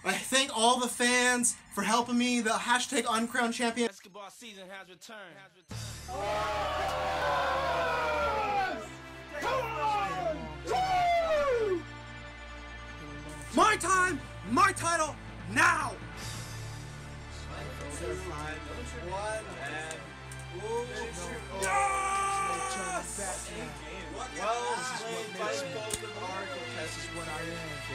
I thank all the fans for helping me. The hashtag uncrowned champion. Basketball season has returned. My time, my title, now! Yes! Well played by both of our contestants. What I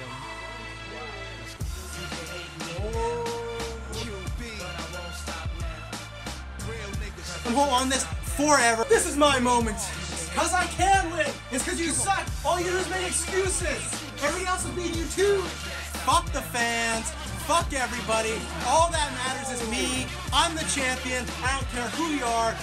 I'm going on this forever. This is my moment. Cause I can win. It's cause you suck. All you do is make excuses. Everybody else is beating you too. Fuck the fans. Fuck everybody. All that matters is me. I'm the champion. I don't care who you are.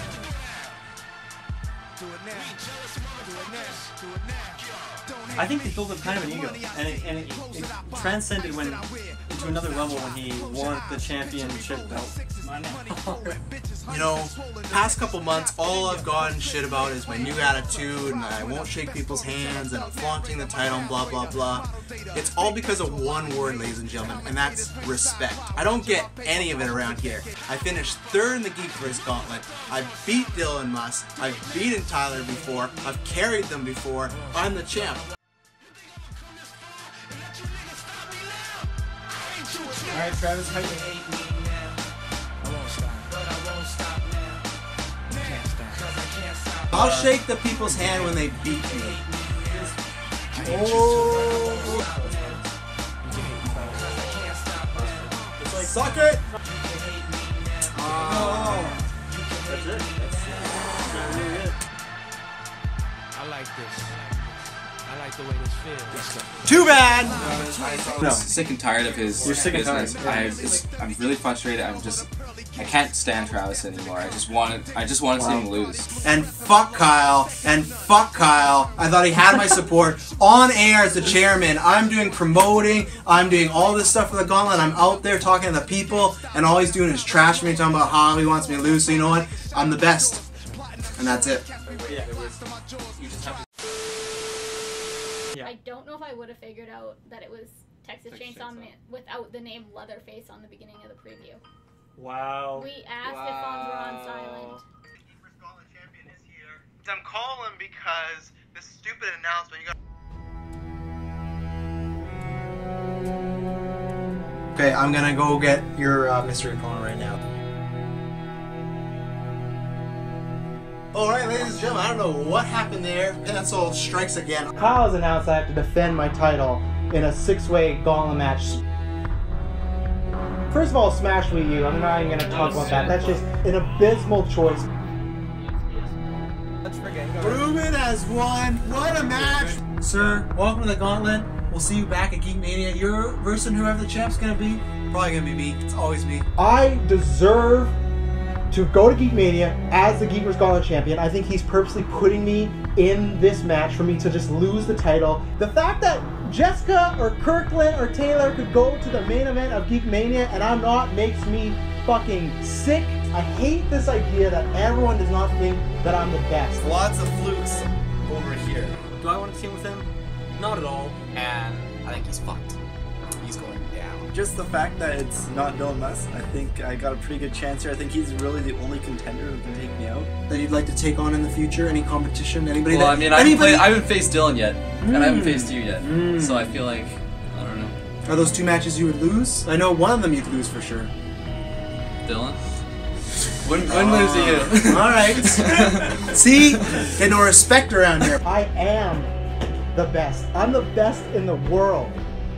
I think they built up kind of an ego, and it transcended when into another level when he won the championship belt. You know, past couple months, all I've gotten shit about is my new attitude, and I won't shake people's hands, and I'm flaunting the title, and blah blah blah. It's all because of one word, ladies and gentlemen, and that's respect. I don't get any of it around here. I finished 3rd in the GeekVerse Gauntlet. I've beat Dylan Musk. I've beaten Tyler before. I've carried them before. I'm the champ. Alright, Travis, how you I'll shake the people's hand when they beat me. Oh! Suck it! Oh! That's it. That's really it. I like this. I like the way this feels. Too bad! I'm sick and tired of his You're sick and business. tired. I'm really frustrated. I can't stand Travis anymore. I just wanted to see him lose. And fuck Kyle. And fuck Kyle. I thought he had my support on air as the chairman. I'm doing promoting. I'm doing all this stuff for the Gauntlet. I'm out there talking to the people, and all he's doing is trash me, talking about how he wants me to lose. So you know what? I'm the best. And that's it. Yeah, it was. You just have to. I don't know if I would have figured out that it was Texas Chainsaw Man without the name Leatherface on the beginning of the preview. Wow. We asked if phones were on silent. GeekVerse Gauntlet champion is here. I'm calling because this stupid announcement. Okay, I'm gonna go get your mystery opponent right now. Alright, ladies and gentlemen, I don't know what happened there. Pencil strikes again. Kyle's announced I have to defend my title in a 6-way gauntlet match. First of all, Smash Wii U, I'm not even going to talk about that. That's just an abysmal choice. Reuben has won. What a match! Sir, welcome to the Gauntlet. We'll see you back at GeekMania. You're versing whoever the champ's going to be. Probably going to be me. It's always me. I deserve to go to GeekMania as the GeekVerse Gauntlet champion. I think he's purposely putting me in this match for me to just lose the title. The fact that Jessica or Kirkland or Taylor could go to the main event of GeekMania and I'm not makes me fucking sick. I hate this idea that everyone does not think that I'm the best. Lots of flukes over here. Do I want to team with him? Not at all. And I think he's fucked. He's going down. Just the fact that it's not Dylan Musk, I think I got a pretty good chance here. I think he's really the only contender who can take me out. That you'd like to take on in the future? Any competition? Anybody? Well, that, I mean, I haven't faced Dylan yet, and I haven't faced you yet. So I feel like, I don't know. Are those 2 matches you would lose? I know one of them you'd lose for sure. Dylan? Wouldn't lose to you. Alright. See? Get no respect around here. I am the best. I'm the best in the world.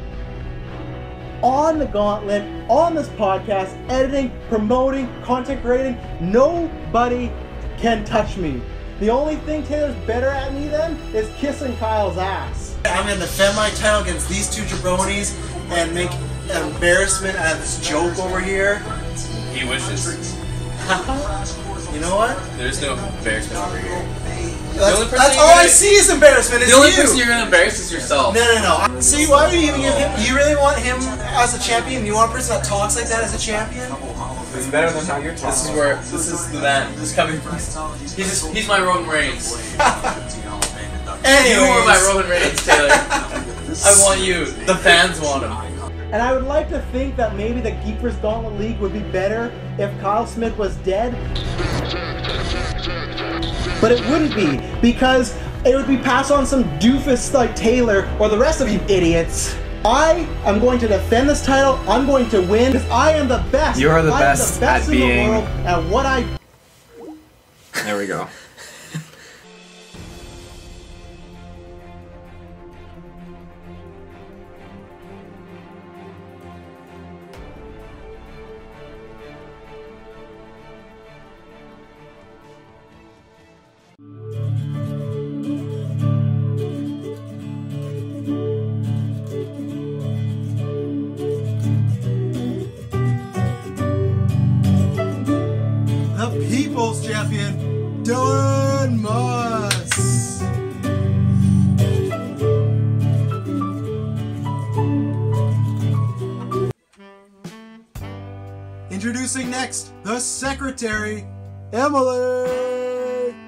On the Gauntlet, on this podcast, editing, promoting, content creating, nobody can touch me. The only thing Taylor's better at me then is kissing Kyle's ass. I'm going to defend my title against these 2 jabronis and make an embarrassment out of this joke over here. He wishes. You know what? There's no embarrassment over here. That's all I see is embarrassment. It's the only you. person you're gonna embarrass is yourself. No. See, why would you even give him? You really want him as a champion? You want a person that talks like that as a champion? It's better than how you're talking. This is the man. This is coming from. He's my Roman Reigns. Anyways. You are my Roman Reigns, Taylor. I want you. The fans want him. And I would like to think that maybe the GeekVerse Gauntlet League would be better if Kyle Smid was dead. But it wouldn't be, because it would be passed on some doofus like Taylor or the rest of you idiots. I am going to defend this title. I'm going to win because I am the best. You are the I best, am the best at in being... the world at what I... There we go. The People's Champion, Dylan Moss. Introducing next, the Secretary, Emily.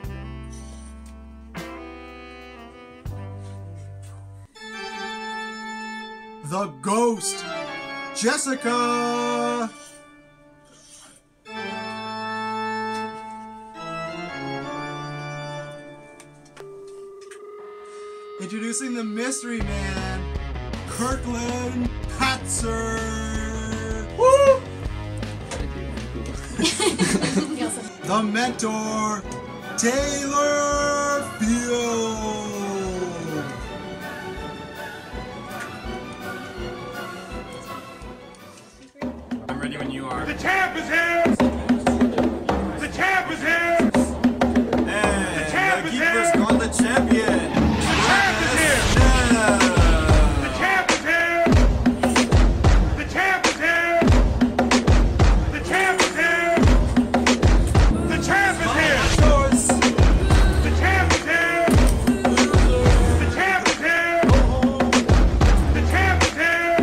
The Ghost, Jessica. Introducing the Mystery Man, Kirkland Patzer. Woo! The Mentor, Taylor Field. I'm ready when you are. The champ is here! The champ is here! And the champ is GeekVerse here! Gauntlet Champion. The champ is here! The champ is here! The champ is here! The champ is here! The champ is here! The champ is here! The champ is here! The champ is here!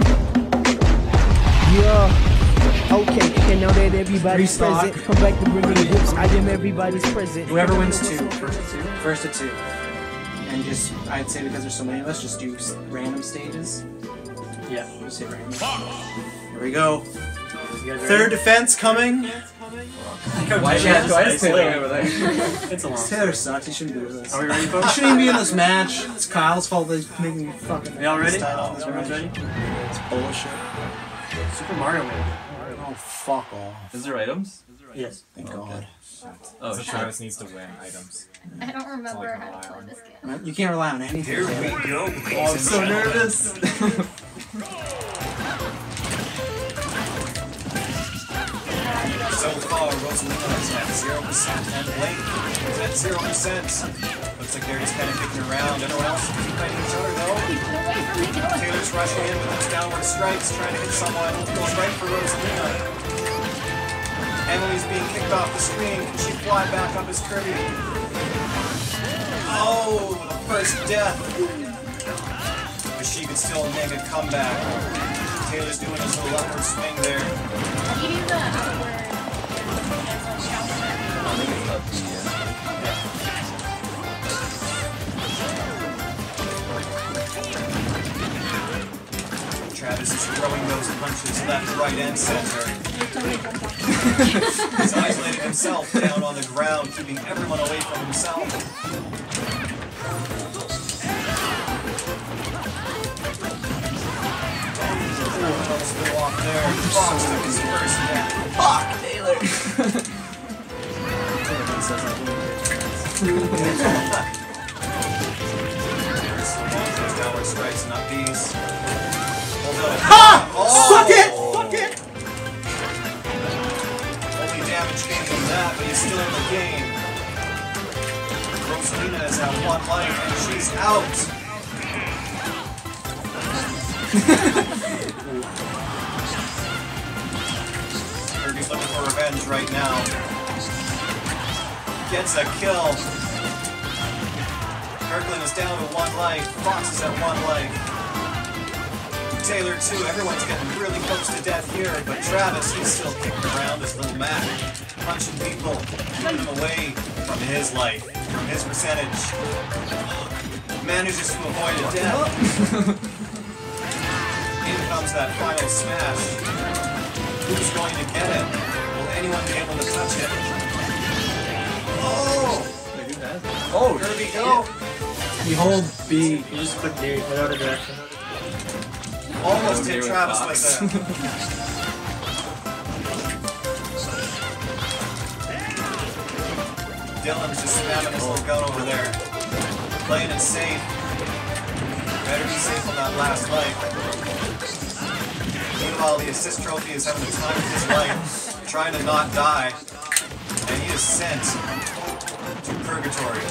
Yeah. Okay, and now that everybody's Restock. present, come back to bring me the whips. I am everybody's present. Whoever wins first to two. And just, I'd say because there's so many of us, just do random stages. Yeah. Just say random. Here we go. You guys ready? Third defense coming. Why is Taylor over there? It's a long. Taylor sucks. He shouldn't be with us. Are we ready, He folks? shouldn't even be in this match. It's Kyle's fault that he's making me fucking. Y'all ready? style this Everyone's match. ready? It's bullshit. Super Mario Man. Oh, fuck off. Is there items? Yes. Thank God. Oh, Travis needs to win items. I don't remember how to play this game. You can't rely on anything. Here we go. Oh, I'm so nervous. So far, Rosalina is at 0% and Blake is at 0%. Looks like they're just kind of kicking around. Everyone else is fighting each other though. Get away from me, get away. Taylor's rushing in with those downward strikes, trying to hit someone. Goes right for Rosalina. Emily's being kicked off the screen. Can she fly back up as Kirby? Oh, the first death. But she could still make a comeback. Taylor's doing his little upward swing there. You do the outward. Travis is throwing those punches left, right, and center. He's isolated himself down on the ground, keeping everyone away from himself. Another spill off there. Fox took his first death. Fuck, Taylor. Those downward strikes, not these. Ha! Suck it! Fuck it! Only damage came from that, but he's still in the game. Rosalina is at 1 life, and she's out. Kirby's looking for revenge right now. Gets a kill. Kirkland is down to 1 life. Fox is at 1 life. Taylor too, everyone's getting really close to death here, but Travis, he's still kicking around his little mat, punching people, keeping him away from his life, from his percentage. Manages to avoid a death. In comes comes that final smash. Who's going to get it? Will anyone be able to touch it? Oh! Oh, Kirby, go! You hold B, you just click D without a direction. Almost hit Travis with that. Dylan's just spamming his little gun over there. Playing it safe. Better be safe on that last life. Meanwhile, the assist trophy is having the time of his life, trying to not die. And he is sent to purgatory.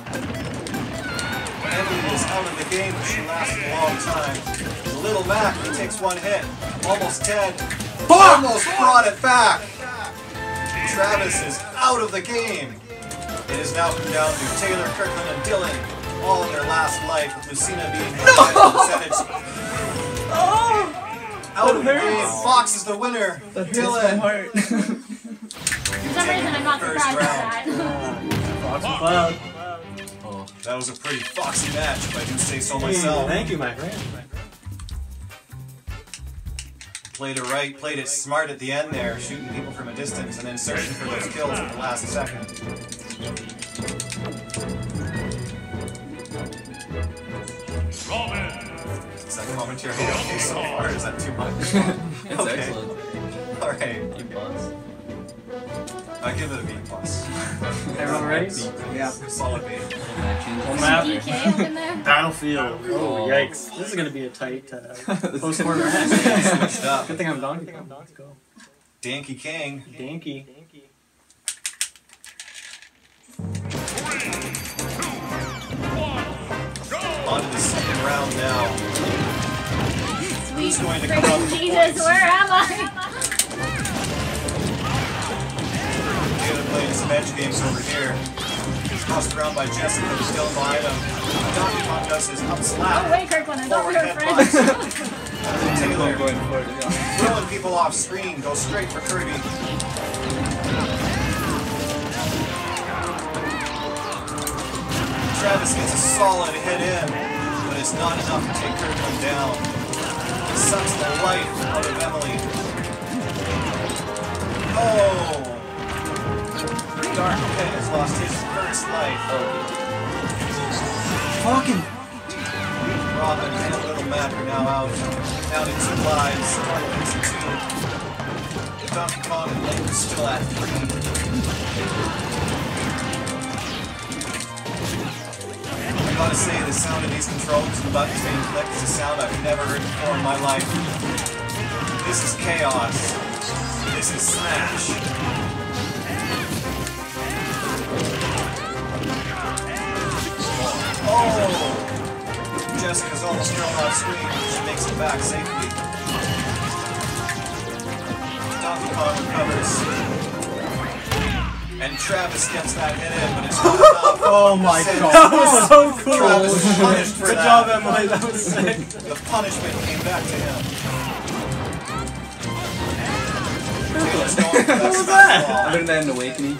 Emily is out of the game, but she lasted a long time. Little Mac, he takes one hit. Almost dead. Almost brought it back! Travis is out of the game. It is now come down to Taylor, Kirkland, and Dylan, all in their last life, with Lucina being percentage. Out of the game. Fox is the winner. Dylan. For some reason, I'm not surprised by that. Oh, that was a pretty foxy match, if I do say so myself. Thank you, my friend. Played it right, played it smart at the end there, shooting people from a distance and then searching for those kills at the last second. Is that commentary okay so far? Is that too much? It's okay. excellent. Alright. B plus. I give it a B plus. Everyone ready? Yeah. Solid B. One map. DK up in there? Battlefield. Oh, yikes. This is going to be a tight post-quarter match. Switched up. Good thing I'm Donkey Kong. Let's go. Danky King. Danky. On to the second round now. Who's going to come up Freaking with Jesus, where am I? Taylor playing some edge games over here. He's crossed around by Jessica, who's still behind him. Donkey Kong does his up slap. Oh, wait, Kirkland, I thought we Forward were headbutt. friends. Taylor throwing people off screen. Go straight for Kirby. Travis gets a solid hit in, but it's not enough to take Kirkland down. Sucks the life out of Emily. Oh! Dark Pit has lost his first life. Fucking! Robin and Little Mac are now out. Down to 2 lives. Dark Pit's at 2. Donkey Kong and Link are still at 3. I gotta say, the sound of these controls and the buttons being clicked is a sound I've never heard before in my life. This is chaos. This is Smash. Oh! Jessica's almost thrown off screen. She makes it back safely. Donkey Kong recovers. And Travis gets that hit in, but it's not enough. Oh my god. That was so cool. Travis was punished for Good that. job, Emily. That was sick. The punishment came back to him. What was that? Other than awakening.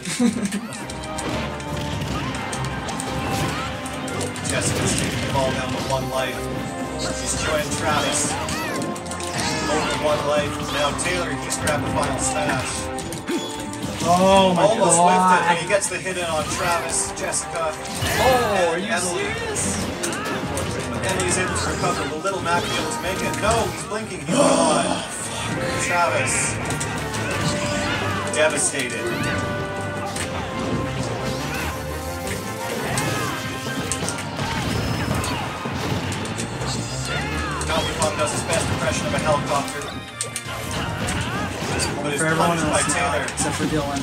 Jessica's taking the ball down to 1 life. She's joined Travis. Over 1 life. Now Taylor, he's grabbed the final smash. Oh my Almost god. whiffed it, and he gets the hit in on Travis, Jessica, Oh, are you Emily. serious? But Emily's able to recover. Will Little Mac be able to make it? No, he's blinking. He's gone. Travis. Devastated. Donkey Kong does his best impression of a helicopter. But is punished by Taylor. Except for Dylan.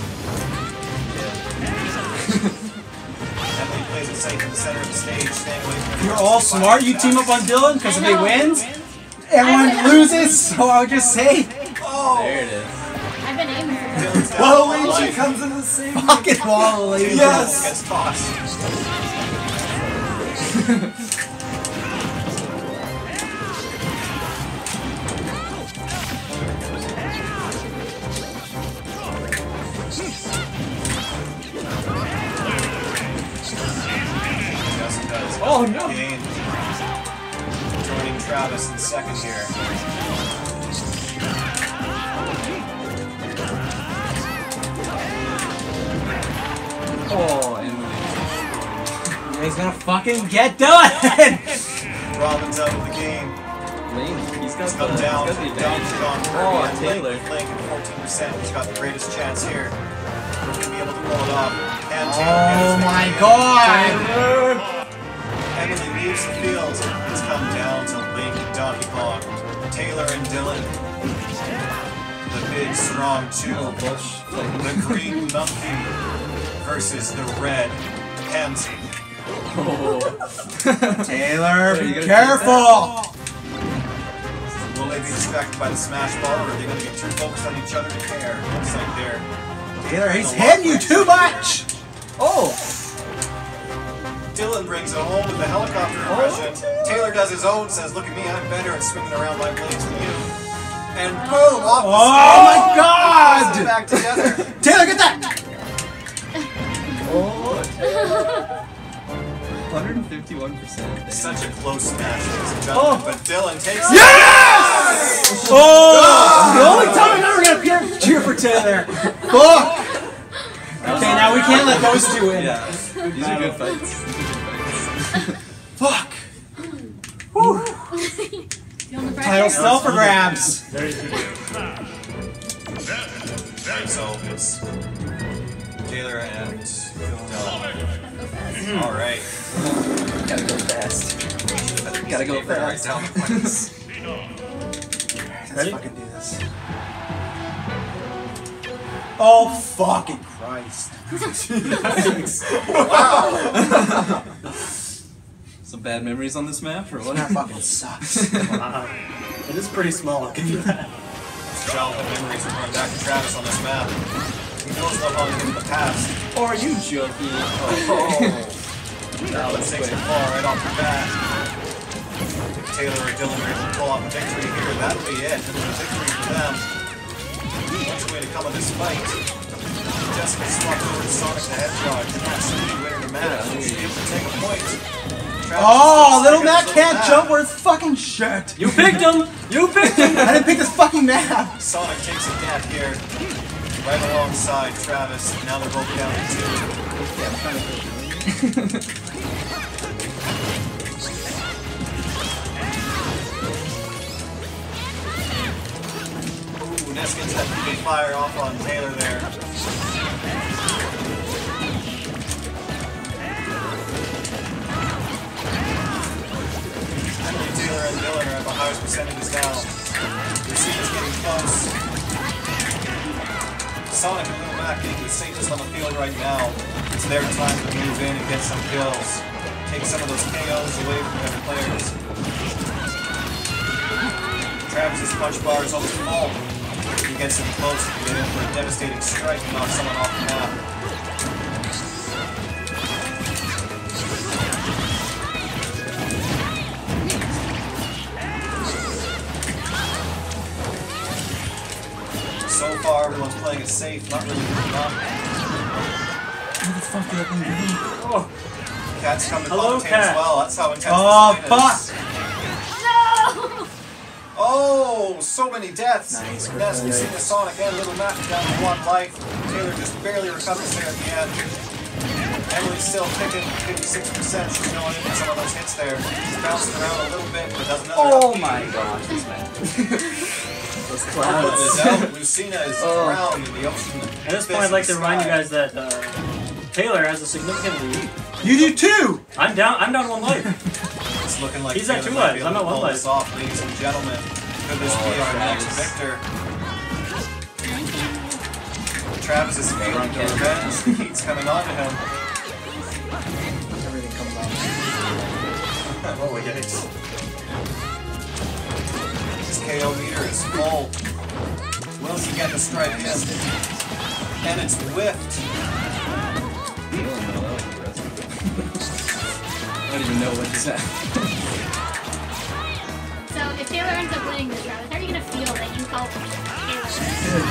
Emily plays it safe in the center of the stage, staying away from You're all smart. You team up on Dylan because if he wins, everyone loses. So I'll just say, oh, there it is. I've been aiming for Dylan's down Waluigi life. comes in the same fucking Waluigi. Yes. Gets tossed. Oh no. Gain. Joining Travis in second here. gonna fucking get done! Robin's out of the game. He's got come down. He's got the advantage. Oh, Taylor. Link at 14%. He's got the greatest chance here. He's gonna be able to pull it off. And Oh my god! Emily leaves the field. It's come down to Link and Donkey Kong. Taylor and Dylan. The big, strong two. The green monkey versus the red pansy. Taylor, be careful! Will they be distracted by the smash ball, or are they going to get too focused on each other to care? Looks like they're... Taylor, he's hitting you too much! Oh! Dylan brings it home with the helicopter impression. Taylor does his own, says, look at me, I'm better at swinging around my blades than you. And boom, off the Oh my god! back together. Taylor, get that! 151%. Such a close smash, ladies and gentlemen. But Dylan takes it. Yes! Oh! The only time I'm ever gonna cheer for Taylor. Fuck! Okay, now we can't let those two in. Yeah, these are good fights. Fuck! Title still for grabs. So it's Taylor and Dylan. Alright. Gotta go fast. Gotta go fast. Down the points. Let's fucking do this. Oh, fucking Christ. Wow! Some bad memories on this map, or what? That fucking sucks. It is pretty small, I'll give you that. Childhood memories are going back to Travis on this map. He knows what hung in the past. Or are you joking? Now let's take the ball right off the bat. If Taylor or Dylan are able to pull off a victory here, that'll be it. It'll be a victory for them. What's the way to come of this fight? Jessica swapped over to Sonic the Hedgehog. Not simply winning the match. She's able to take a point. Oh, little Matt can't jump worth fucking shit. You picked him! You picked him! I didn't pick this fucking map. Sonic takes a gap here. Right alongside Travis. Now they're both down to 2. Ooh, Ness gets that big fire off on Taylor there. Taylor and Dylan are at the highest percentages now. Receiver's getting close. Sonic and Little Mac getting the safest on the field right now. It's their time to move in and get some kills. Take some of those KOs away from the other players. Travis's punch bar is almost full. He gets him close to get in for a devastating strike and knock someone off the map. So far, everyone's playing it safe, not really moving up. What the fuck did I do? Oh. Cat's come to Hello, commentate Cat. as well. That's how intense Oh, this fight is. No! Oh, so many deaths. Nice. Ness, Lucina, Sonic, and Little Mac down to 1 life. Taylor just barely recovers there at the end. Emily's still picking 56%. She's going into some of those hits there. She's bouncing around a little bit, but does another Oh upbeat. my gosh, this man. Those Reuben is clouds. out. Lucina is drowned in the ocean. At this point, I'd like to remind you guys that Taylor has a significant lead. You do too! I'm down 1 life. It's looking like He's at Taylor 2 might be lives. I'm able at to 1 pull life. this off, ladies and gentlemen. Could this be our next victor? Travis is feeling the revenge. The heat's coming on to him. Everything comes out. Oh, yikes. His KO meter is full. Will he get the strike in? And it's whiffed. I don't even know what just happened. So if Taylor ends up winning this round, how are you gonna feel that you helped Taylor?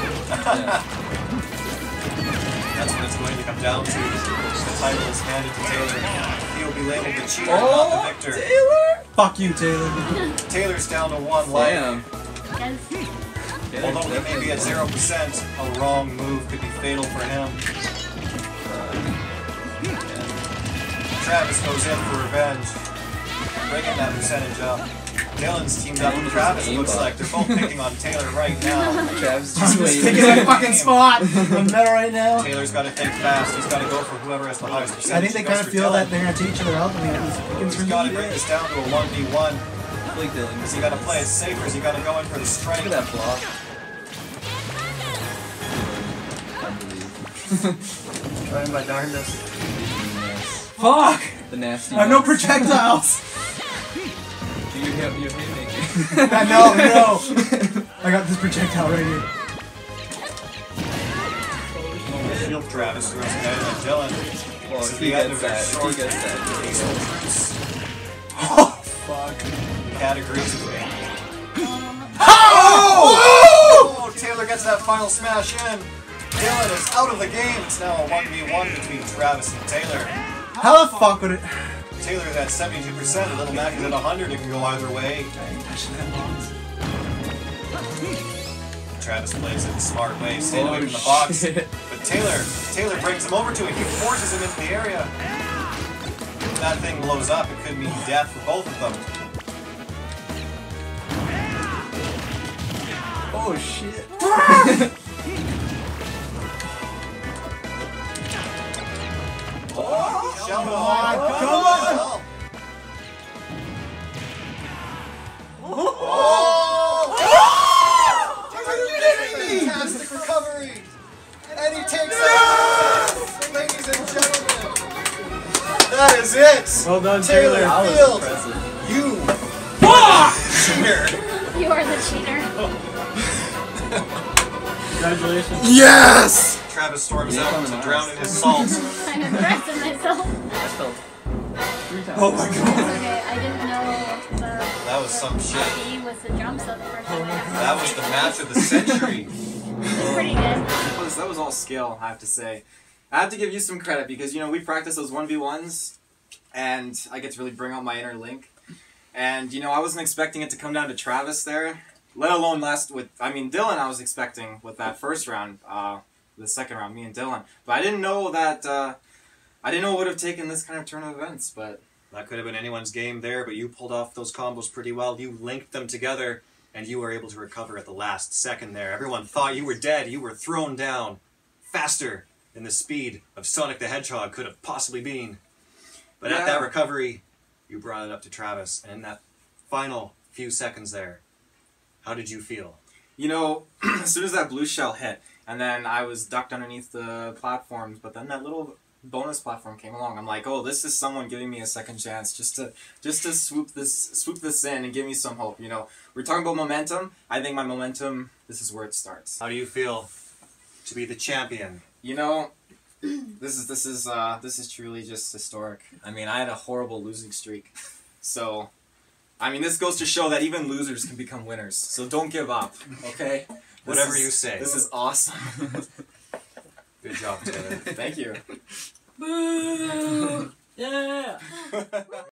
That's what it's going to come down to. The title is handed to Taylor. He will be labeled the cheater, not the victor. Taylor! Fuck you, Taylor. Taylor's down to 1 life. Damn. Although he may be at 0%, a wrong move could be fatal for him. Travis goes in for revenge, bringing that percentage up. Dylan's teamed up with Travis. It looks like they're both picking on Taylor right now. Travis just waiting. Taking that fucking spot in the middle right now. Taylor's got to think fast. He's got to go for whoever has the highest percentage. I think they kind of feel that they're going to take each other out. He's got to bring this down to a 1v1. Is he got to play it safe or is he got to go in for the strength? Look at that block. Trying my darndest. Fuck! The nasty. I have no projectiles! You're haymaking. No. I got this projectile right here. Shield Travis throws it out at Dylan. Well, he gets that. Oh, fuck. The cat agrees with me. Oh! Taylor gets that final smash in. Dylan is out of the game. It's now a 1v1 between Travis and Taylor. How the fuck would it... Taylor's at 72%, Little Mac is at 100, it can go either way. Travis plays it the smart way, staying away from the box. But Taylor brings him over to it, he forces him into the area. If that thing blows up, it could mean death for both of them. Oh shit. Come on! Fantastic recovery! And he takes it! Ladies and gentlemen! That is it! Well done, Taylor Field! You cheater! You are the cheater. Congratulations. Yes! Travis storms out to drown in his salt. I'm impressed with myself. Oh my god. Okay, I didn't know That was some shit. he was the drum, so the first time I ever That was the match of the century. It's pretty good. That was all skill, I have to say. I have to give you some credit because, you know, we practice those 1v1s and I get to really bring out my inner Link. And, you know, I wasn't expecting it to come down to Travis there, let alone Dylan I was expecting with that first round, the second round, me and Dylan. But I didn't know that, it would have taken this kind of turn of events, but... That could have been anyone's game there, but you pulled off those combos pretty well. You linked them together, and you were able to recover at the last second there. Everyone thought you were dead. You were thrown down faster than the speed of Sonic the Hedgehog could have possibly been. But at that recovery, you brought it up to Travis, and in that final few seconds there, how did you feel? You know, as soon as that blue shell hit, and then I was ducked underneath the platforms, but then that little bonus platform came along. I'm like, oh, this is someone giving me a second chance just to swoop this in and give me some hope. You know, we're talking about momentum. I think my momentum, this is where it starts. How do you feel to be the champion? You know, this is truly just historic. I mean, I had a horrible losing streak, so I mean, this goes to show that even losers can become winners. So don't give up, okay? Whatever you say. This is awesome. Good job, Taylor. Thank you. Boo! Yeah!